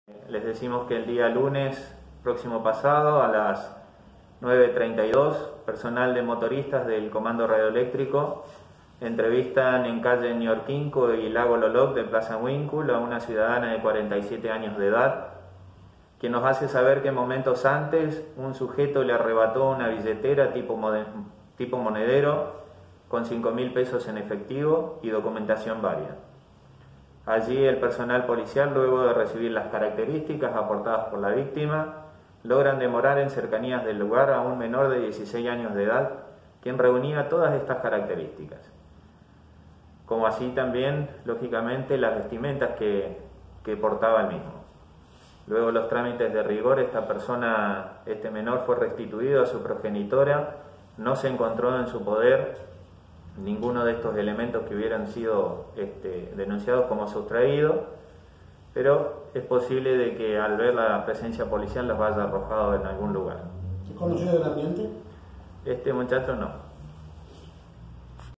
Les decimos que el día lunes próximo pasado a las 9:32, personal de motoristas del Comando Radioeléctrico entrevistan en calle Ñorquinco y Lago Loloc de Plaza Huíncul a una ciudadana de 47 años de edad, quien nos hace saber que momentos antes un sujeto le arrebató una billetera tipo monedero con 5.000 pesos en efectivo y documentación varia. Allí el personal policial, luego de recibir las características aportadas por la víctima, logran demorar en cercanías del lugar a un menor de 16 años de edad, quien reunía todas estas características, como así también, lógicamente, las vestimentas que portaba el mismo. Luego de los trámites de rigor, este menor fue restituido a su progenitora. No se encontró en su poder ninguno de estos elementos que hubieran sido denunciados como sustraídos, pero es posible de que al ver la presencia policial los haya arrojado en algún lugar. ¿Es conocido del ambiente? Este muchacho no.